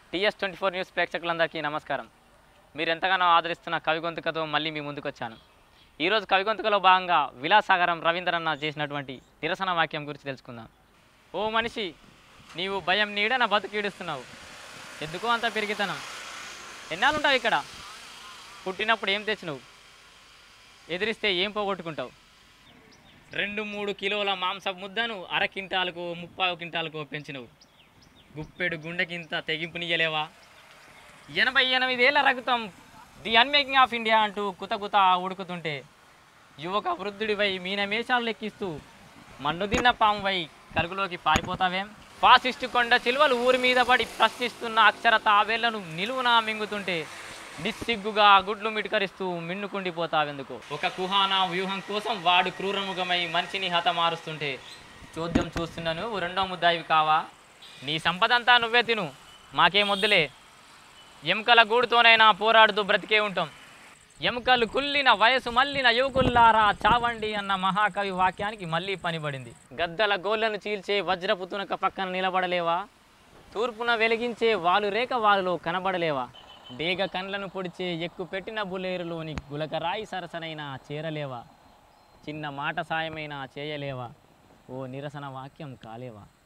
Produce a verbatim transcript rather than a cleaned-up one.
TS twenty four news ప్రేక్షకులందరికీ నమస్కారం. మీరు ఎంతగానో ఆదరిస్తున్న కవిగొంతుకతో మళ్ళీ మీ ముందుకు వచ్చాను. ఈరోజు కవిగొంతుకలో భాగంగా విలాసాగరం రవీంద్రన్న చేసినటువంటి నిరసన వాక్యం గురించి తెలుసుకుందాం. ఓ మనిషి, నీవు భయం నీడన బతుకీడుస్తున్నావు, ఎందుకో అంత పెరిగితనం. ఎన్నాళ్ళుంటావు ఇక్కడ? పుట్టినప్పుడు ఏం తెచ్చినవు, ఎదిరిస్తే ఏం పోగొట్టుకుంటావు? రెండు మూడు కిలోల మాంస ముద్దను అర కింటాలకు ముప్పావు కింటాలకు పెంచినవు. గుప్పెడు గుండెకింత తెగింపునియలేవా? ఎనభై ఎనిమిదేళ్ల రక్తం ది అన్మేకింగ్ ఆఫ్ ఇండియా అంటూ కుతకుత ఉడుకుతుంటే యువక వృద్ధుడివై మీనమేషాలు లెక్కిస్తూ మన్నుదిన్న పామువై కలుగులోకి పారిపోతావేం? ఫాసిస్టు కొండ చిలువలు ఊరి మీద పడి ప్రశ్నిస్తున్న అక్షర తావేళ్లను నిలువునా మింగుతుంటే నిస్సిగ్గుగా గుడ్లు మిటకరిస్తూ మిన్నుకుండిపోతావెందుకు? ఒక కుహానా వ్యూహం కోసం వాడు క్రూరముఖమై మనిషిని హతమారుస్తుంటే చోద్యం చూస్తున్నాను, రెండో ముద్దాయివి కావా? నీ సంపదంతా నువ్వే తిను, మాకేం వద్దులే. ఎముకల గూడుతోనైనా పోరాడుతూ బ్రతికే ఉంటాం. ఎముకలు కుల్లిన వయసు మళ్ళిన యువకుల్లారా చావండి అన్న మహాకవి వాక్యానికి మళ్ళీ పనిపడింది. గద్దల గోళ్లను చీల్చే వజ్రపు తునక పక్కన నిలబడలేవా? తూర్పున వెలిగించే వాలు రేఖ వాలులో కనబడలేవా? డేగ కండ్లను పొడిచే ఎక్కు పెట్టిన బులేరులోని గులకరాయి సరసనైనా చేరలేవా? చిన్న మాట సాయమైనా చేయలేవా? ఓ నిరసన వాక్యం కాలేవా?